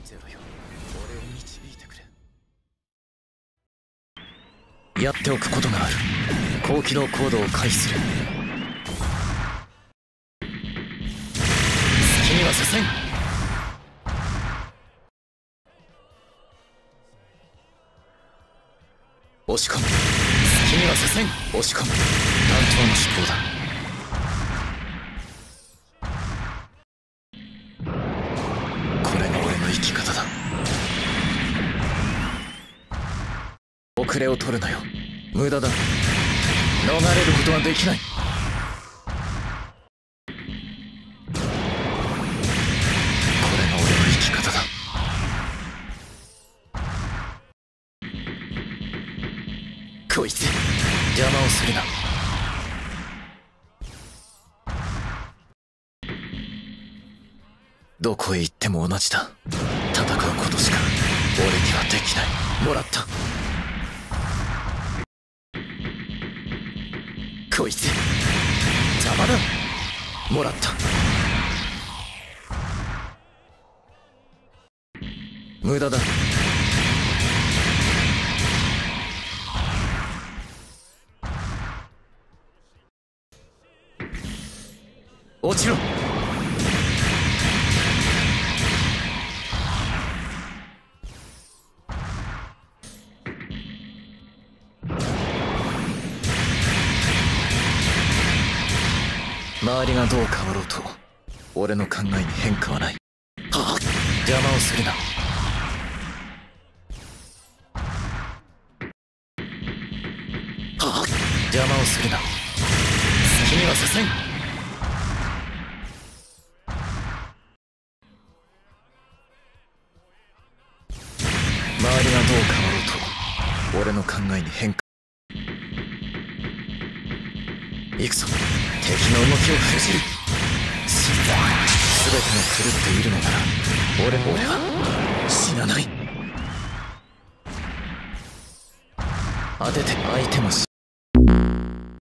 ゼロよ、俺を導いてくれ。やっておくことがある。高機動コードを回避する。隙にはさせん。押し込む。隙にはさせん。押し込む。単調な思考だ。これが俺の生き方だ。遅れを取るなよ。無駄だ。逃れることはできない。これが俺の生き方だ。こいつ邪魔をするな。どこへ行っても同じだ。戦うことしか俺にはできない。もらった。こいつ邪魔だ。もらった。無駄だ。落ちろ。周りがどう変わろうと俺の考えに変化はない。はっ、邪魔をするな。はっ、邪魔をするな。隙にはさせん。周りがどう変わろうと俺の考えに変化。行くぞ。敵の動きを封じる。全てが狂っているのなら俺は死なない。当てて相手も死